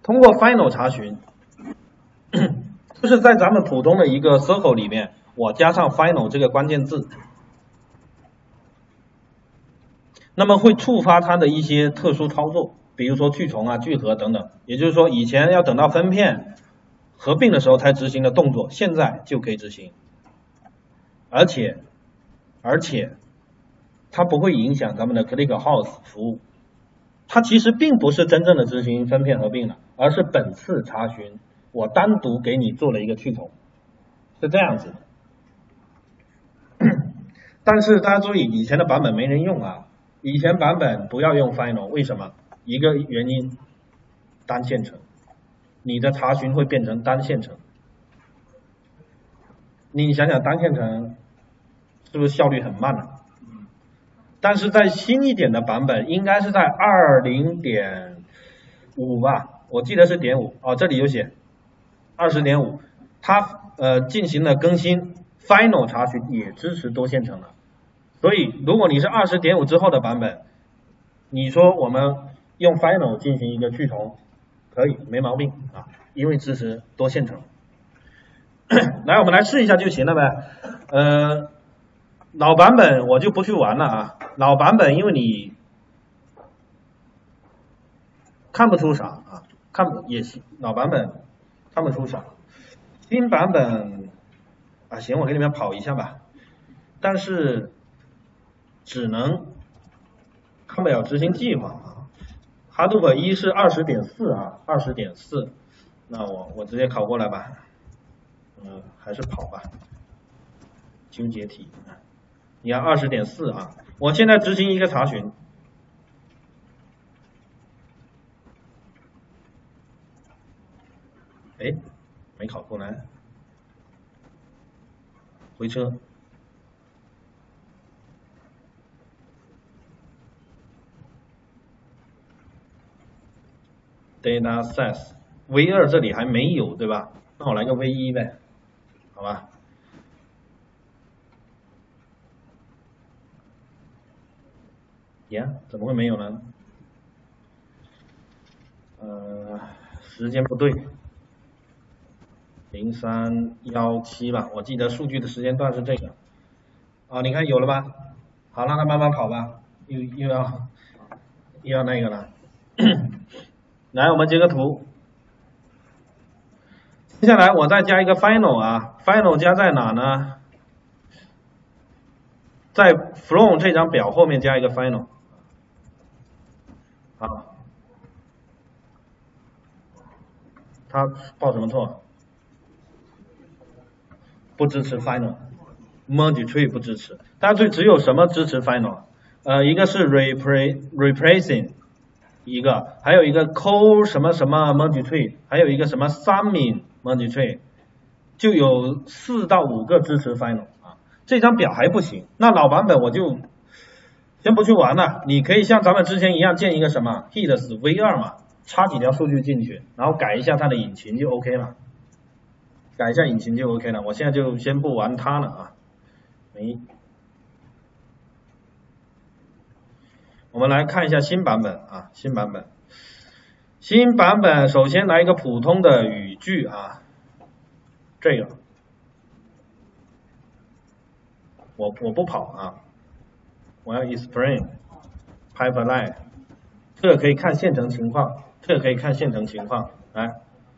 通过 final 查询，就是在咱们普通的一个 circle 里面，我加上 final 这个关键字，那么会触发它的一些特殊操作，比如说去重啊、聚合等等。也就是说，以前要等到分片合并的时候才执行的动作，现在就可以执行，而且它不会影响咱们的 ClickHouse 服务。它其实并不是真正的执行分片合并了，而是本次查询我单独给你做了一个去重，是这样子的。但是大家注意，以前的版本没人用啊，以前版本不要用 final， 为什么？一个原因，单线程，你的查询会变成单线程。你想想单线程是不是效率很慢啊？但是在新一点的版本，应该是在 20.5 吧，我记得是.5哦，这里有写 20.5， 它进行了更新 ，final 查询也支持多线程了。所以如果你是 20.5 之后的版本，你说我们用 final 进行一个去重，可以没毛病啊，因为支持多线程。来，我们来试一下就行了呗。老版本我就不去玩了啊。老版本因为你看不出啥啊，也行，老版本看不出啥。新版本啊，行，我给你们跑一下吧。但是只能看不了执行计划啊。Hadoop 1是 20.4 啊 ，20.4， 那我直接拷过来吧。还是跑吧。纠结题，你看 20.4 啊，我现在执行一个查询，哎，没拷过来，回车。Data size V2 这里还没有对吧？那我来个 V1 呗，好吧？怎么会没有呢？时间不对，0317吧，我记得数据的时间段是这个。啊，你看有了吧？好，让它慢慢跑吧，又要那个了。来，我们截个图。接下来我再加一个 final 啊 ，final 加在哪呢？在 from 这张表后面加一个 final。好，它报什么错？不支持 final。merge tree 不支持，大家只有什么支持 final？一个是 replacing， 一个，还有一个 call 什么什么 merge tree， 还有一个什么 summing merge tree， 就有4到5个支持 final 啊。这张表还不行，那老版本我就先不去玩了，你可以像咱们之前一样建一个什么 heads v2 嘛，插几条数据进去，然后改一下它的引擎就 OK 了。改一下引擎就 OK 了，我现在就先不玩它了啊。我们来看一下新版本啊，新版本首先来一个普通的语句啊，这个我不跑啊，我要 explain pipeline， 这个可以看现成情况，来。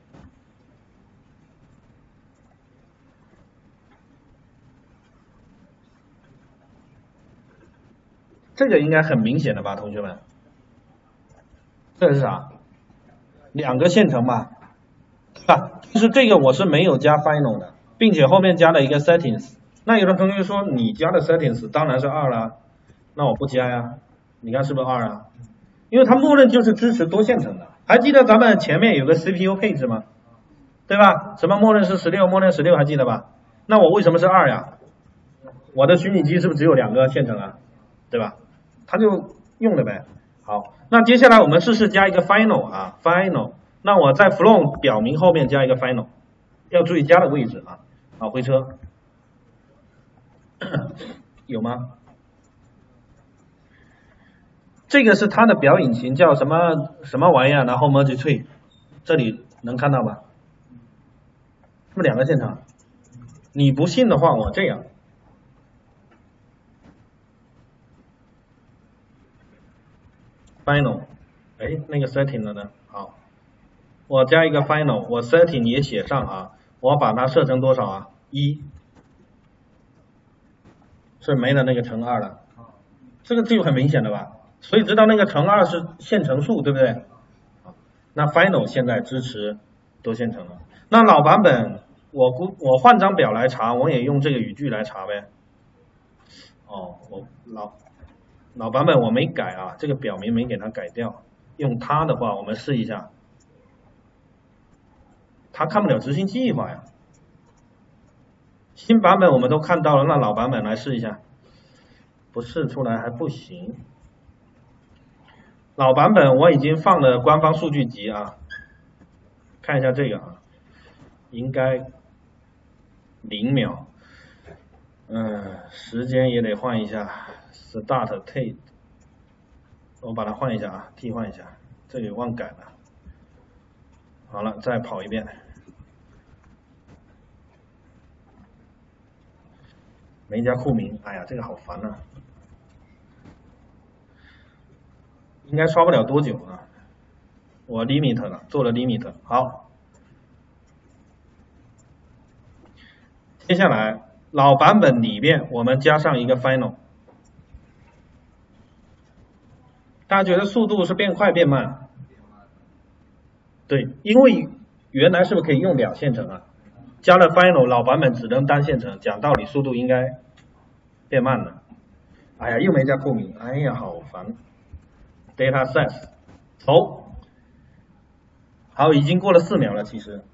这个应该很明显的吧，同学们？这是啥？2个线程吧，对吧？就是这个我是没有加 final 的，并且后面加了一个 settings。那有的同学说你加的 settings 当然是2了，那我不加呀。你看是不是2啊？因为它默认就是支持多线程的。还记得咱们前面有个 CPU 配置吗？对吧？什么默认是16，默认16还记得吧？那我为什么是2呀？我的虚拟机是不是只有2个线程啊？对吧？它就用了呗。好，那接下来我们试试加一个 final 啊 ，final。那我在 from 表明后面加一个 final， 要注意加的位置啊。好，回车，有吗？这个是它的表引擎叫什么什么玩意儿，然后 merge tree， 这里能看到吧？是不是两个线程？你不信的话，我这样。final， 哎，那个 setting 了呢？好，我加一个 final， 我 setting 也写上啊，我把它设成多少啊？1，是没了那个乘2了，这个就很明显了吧？所以知道那个乘2是线程数，对不对？那 final 现在支持多线程了。那老版本我换张表来查，我也用这个语句来查呗。哦，我老版本我没改啊，这个表名没给它改掉。用它的话，我们试一下，它看不了执行计划呀。新版本我们都看到了，那老版本来试一下，不试出来还不行。老版本我已经放了官方数据集啊，看一下这个啊，应该0秒，时间也得换一下 ，start T， 我把它换一下啊，替换一下，这里忘改了。好了，再跑一遍，没加库名，哎呀，这个好烦啊，应该刷不了多久啊。我 limit 了，做了 limit， 好。接下来老版本里面我们加上一个 final， 大家觉得速度是变快变慢？对，因为原来是不是可以用2线程啊？加了 final， 老版本只能单线程，讲道理速度应该变慢了。哎呀，又没加库名，哎呀，好烦。data set 走，好，已经过了4秒了，其实。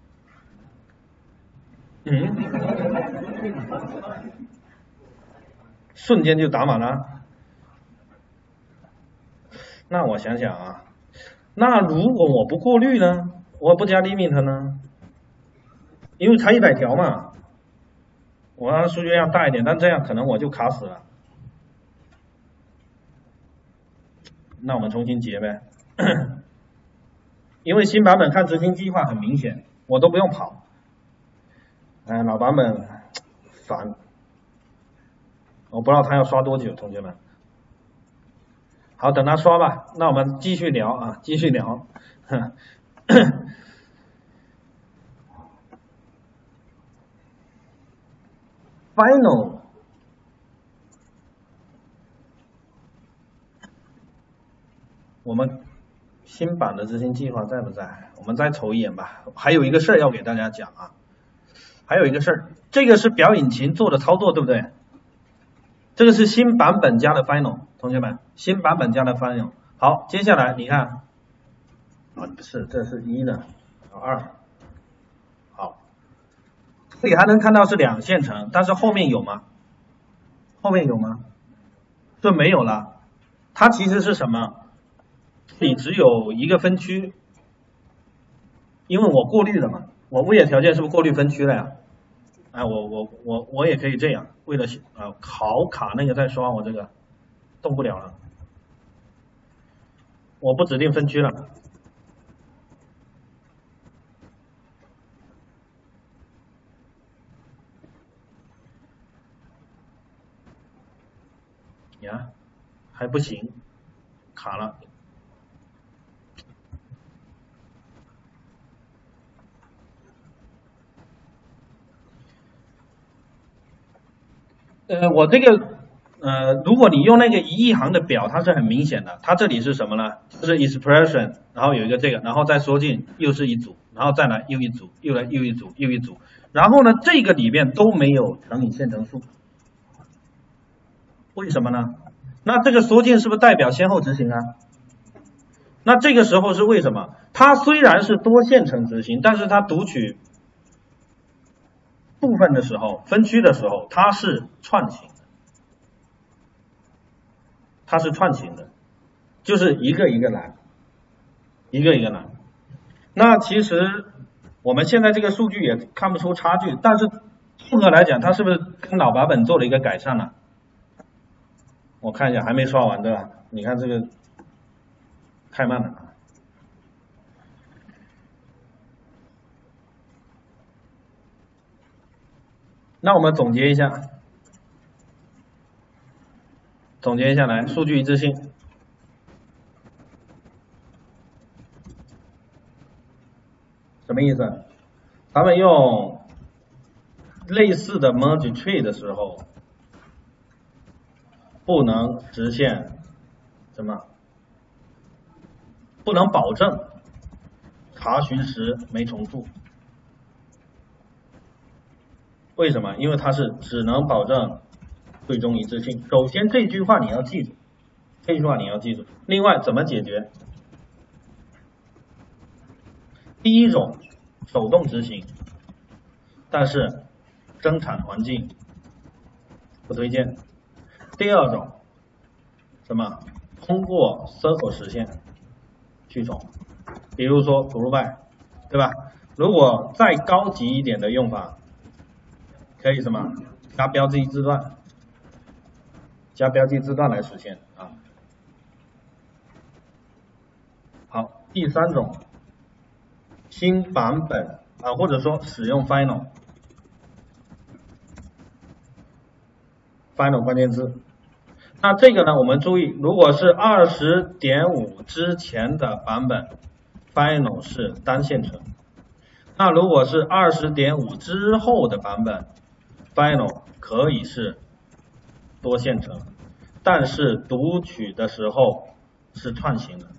瞬间就打满了。那我想想啊，那如果我不过滤呢？我不加 limit 呢？因为才100条嘛，我让数据量大一点，但这样可能我就卡死了。那我们重新结呗，因为新版本看执行计划很明显，我都不用跑。老版本烦，我不知道他要刷多久，同学们。好，等他刷吧。那我们继续聊啊，继续聊。final， 我们新版的执行计划在不在？我们再瞅一眼吧。还有一个事儿要给大家讲啊，还有一个事儿，这个是表引擎做的操作，对不对？这个是新版本加的 final， 同学们，新版本加的 final。好，接下来你看，不是，这是1的，2，好，这里还能看到是2线程，但是后面有吗？后面有吗？这没有了，它其实是什么？这里只有一个分区，因为我过滤了嘛，我物业条件是不是过滤分区了呀？哎，我也可以这样，为了好卡那个再刷，我这个动不了了，我不指定分区了。呀，还不行，卡了。我这个如果你用那个1亿行的表，它是很明显的。它这里是什么呢？就是 expression， 然后有一个这个，然后再缩进又是一组，然后再来又一组，又来又一组，又一组。然后呢，这个里面都没有乘以线程数，为什么呢？那这个缩进是不是代表先后执行啊？那这个时候是为什么？它虽然是多线程执行，但是它读取部分的时候，分区的时候，它是串行的，它是串行的，就是一个一个来，一个一个来。那其实我们现在这个数据也看不出差距，但是综合来讲，它是不是跟老版本做了一个改善呢？我看一下，还没刷完对吧？你看这个太慢了。 那我们总结一下来，数据一致性。什么意思？咱们用类似的 merge tree 的时候，不能实现什么？不能保证查询时没重复。为什么？因为它是只能保证最终一致性。首先这句话你要记住，另外怎么解决？第一种手动执行，但是生产环境不推荐。第二种什么？通过 Circle 实现去重，比如说 Groupby， 对吧？如果再高级一点的用法，可以什么？加标记字段来实现啊。好，第三种新版本啊，或者说使用 final 关键字。那这个呢，我们注意，如果是 20.5 之前的版本 final 是单线程，那如果是 20.5 之后的版本 final 可以是多线程，但是读取的时候是串行的，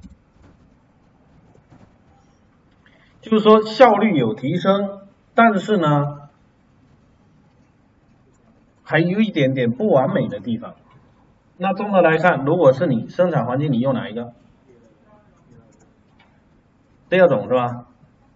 就是说效率有提升，但是呢还有一点点不完美的地方。那综合来看，如果是你生产环境，你用哪一个？第二种是吧？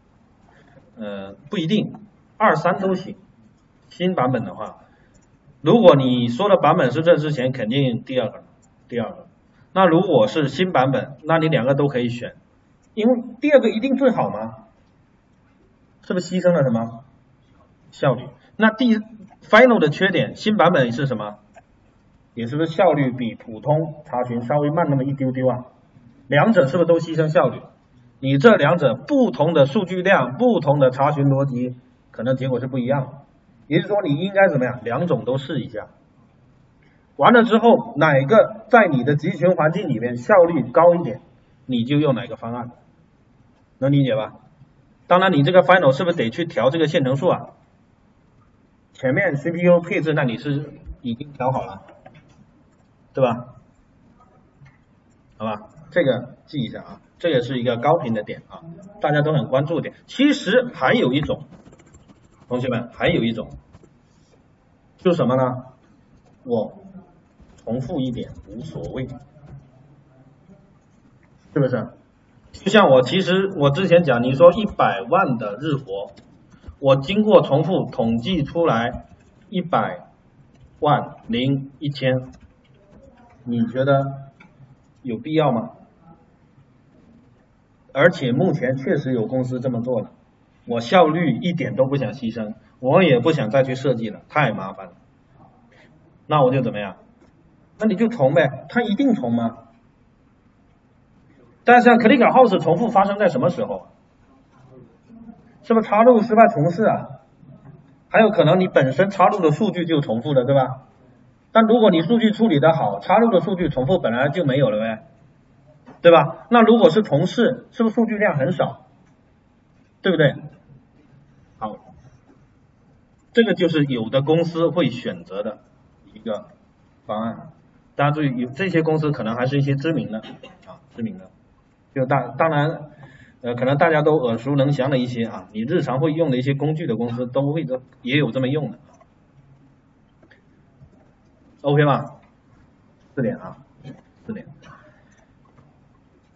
不一定，2、3都行。新版本的话，如果你说的版本是这之前，肯定第二个。那如果是新版本，那你2个都可以选，因为第二个一定最好吗？是不是牺牲了什么效率？那final 的缺点，新版本是什么？也是不是效率比普通查询稍微慢那么一丢丢啊？两者是不是都牺牲效率？你这两者不同的数据量，不同的查询逻辑，可能结果是不一样的。也就是说，你应该怎么样？两种都试一下。完了之后，哪个在你的集群环境里面效率高一点，你就用哪个方案，能理解吧？当然，你这个 final 是不是得去调这个线程数啊？前面 CPU 配置那你是已经调好了，对吧？好吧，这个记一下啊，这也是一个高频的点啊，大家都很关注的点。其实还有一种，同学们还有一种，就是什么呢？我重复一点无所谓，是不是？就像我之前讲，你说100万的日活，我经过重复统计出来100万零1000，你觉得有必要吗？而且目前确实有公司这么做了，我效率一点都不想牺牲，我也不想再去设计了，太麻烦了。那我就怎么样？那你就重呗，它一定重吗？但是像 Click House 重复发生在什么时候？是不是插入失败重试啊？还有可能你本身插入的数据就重复了，对吧？但如果你数据处理的好，插入的数据重复本来就没有了呗，对吧？那如果是重试，是不是数据量很少？对不对？好，这个就是有的公司会选择的一个方案。大家注意，有这些公司可能还是一些知名的啊，知名的。就当然，可能大家都耳熟能详的一些啊，你日常会用的一些工具的公司也有这么用的 ，OK 吧？4点啊，4点。